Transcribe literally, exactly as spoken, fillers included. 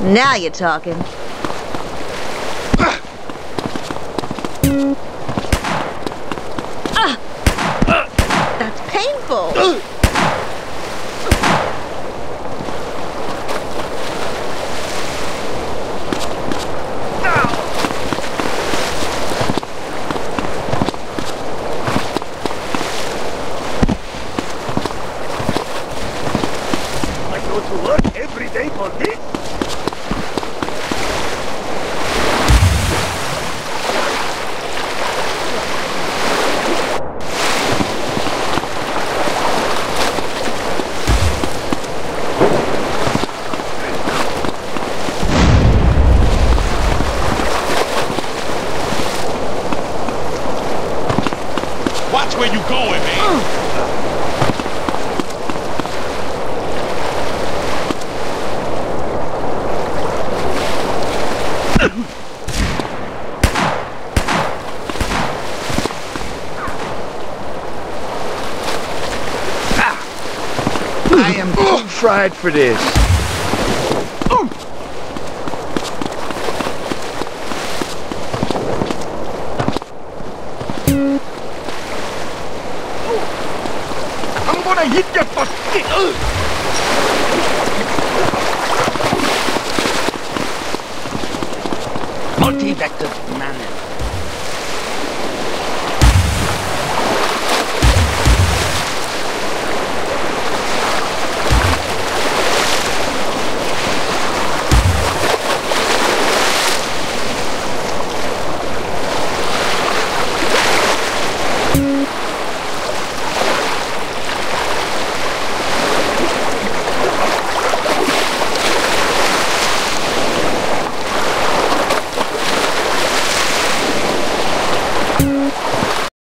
Now you're talking. Ah! That's painful. I go to work every day for this? Watch where you going, man. I am too fried for this. I'm gonna hit you for stick. Multi-vector manner.